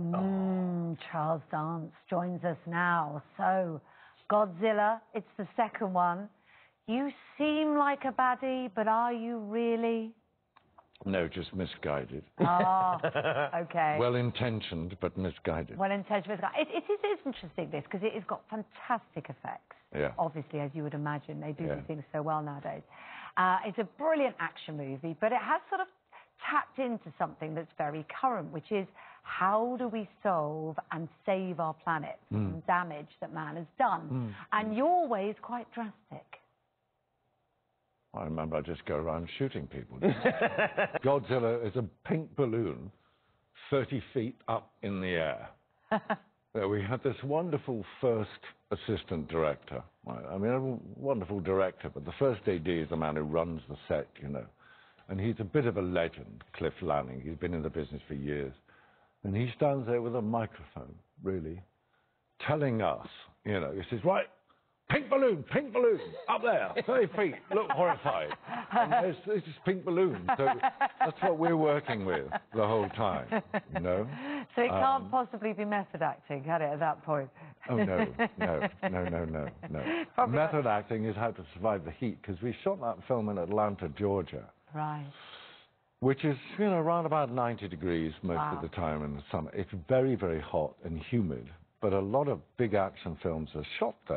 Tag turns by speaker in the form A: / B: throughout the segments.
A: Charles Dance joins us now. So, Godzilla, it's the second one. You seem like a baddie, but are you really?
B: No, just misguided.
A: Oh, okay.
B: Well-intentioned, but misguided.
A: Well-intentioned, misguided. It is interesting, this, because it has got fantastic effects.
B: Yeah.
A: Obviously, as you would imagine, they do
B: Yeah.
A: these things so well nowadays. It's a brilliant action movie, but it has sort of tapped into something that's very current, which is how do we solve and save our planet from damage that man has done? And your way is quite drastic.
B: I remember I just go around shooting people. Godzilla is a pink balloon 30 feet up in the air. We had this wonderful first assistant director. I mean, a wonderful director, but the first AD is the man who runs the set, you know. And he's a bit of a legend, Cliff Lanning. He's been in the business for years. And he stands there with a microphone, really, telling us, you know, he says, right, pink balloon, up there, 30 feet, look horrified. And there's this pink balloon. So that's what we're working with the whole time, you know?
A: So it can't possibly be method acting, can it, at that point?
B: Oh, no. Method acting is how to survive the heat, because we shot that film in Atlanta, Georgia.
A: Right.
B: Which is, you know, around about 90 degrees most of the time in the summer. It's very, very hot and humid. But a lot of big action films are shot there.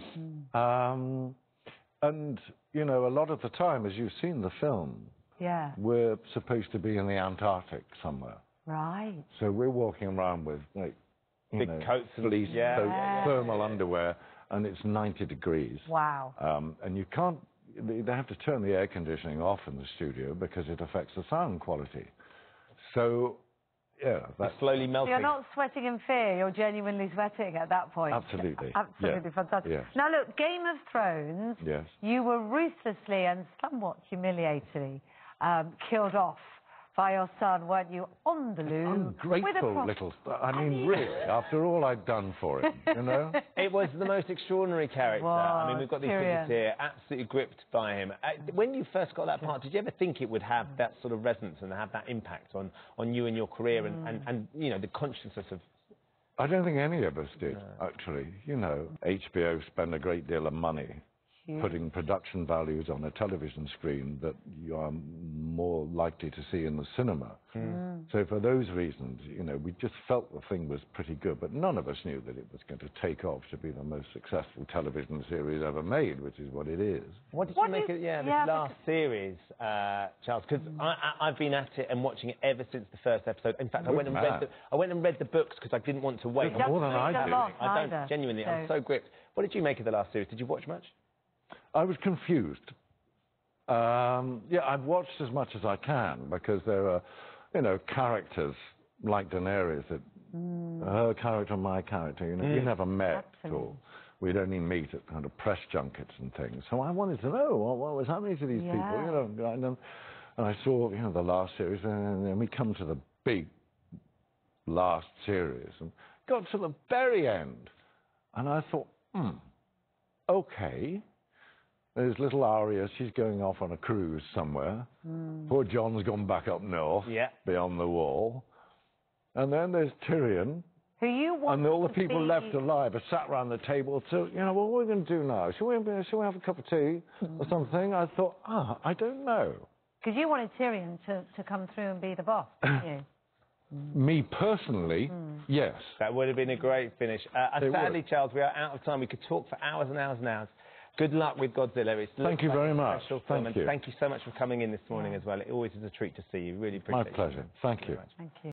B: And, you know, a lot of the time, as you've seen the film, we're supposed to be in the Antarctic somewhere.
A: Right. So
B: we're walking around with, like,
C: big coats and
B: fleece, thermal underwear, and it's 90 degrees.
A: Wow.
B: And you can't, they have to turn the air conditioning off in the studio because it affects the sound quality. So, yeah, that's
C: slowly melting.
A: You're not sweating in fear, you're genuinely sweating at that point.
B: Absolutely.
A: Absolutely fantastic.
B: Yes.
A: Now look, Game of Thrones, you were ruthlessly and somewhat humiliatingly killed off by your son, weren't you, on the loo?
B: Ungrateful little... I mean, really, after all I'd done for him, you know?
C: It was the most extraordinary character. I mean, we've got these pictures here, absolutely gripped by him. When you first got that part, did you ever think it would have that sort of resonance and have that impact on you and your career and you know, the consciousness of...
B: I don't think any of us did, actually. You know, HBO spend a great deal of money putting production values on a television screen that you are more likely to see in the cinema. So for those reasons, you know, we just felt the thing was pretty good, but none of us knew that it was going to take off to be the most successful television series ever made, which is what it is.
C: What did you make of this last series, Charles? Because I've been at it and watching it ever since the first episode. In fact, I went and read the books because I didn't want to wait.
B: More than I do.
C: I don't, genuinely, I'm so gripped. What did you make of the last series? Did you watch much?
B: I was confused. Yeah, I've watched as much as I can because there are, you know, characters like Daenerys, that her character and my character, you know, we never met or we'd only meet at kind of press junkets and things. So I wanted to know what was happening to these people, you know. And I saw, you know, the last series, and then we come to the big last series and got to the very end, and I thought, okay. There's little Arya, she's going off on a cruise somewhere. Poor Jon's gone back up north, beyond the wall. And then there's Tyrion.
A: Who you want
B: and all the people left alive are sat around the table. So, you know, what are we going to do now? Shall we have a cup of tea or something? I thought, I don't know.
A: Because you wanted Tyrion to come through and be the boss, didn't you?
B: Me personally, yes.
C: That would have been a great finish. Sadly, Charles, we are out of time. We could talk for hours and hours and hours. Good luck with Godzilla.
B: Thank you very much.
C: Thank you so much for coming in this morning as well. It always is a treat to see you. Really appreciate it.
B: My pleasure. Thank you.
A: Thank you.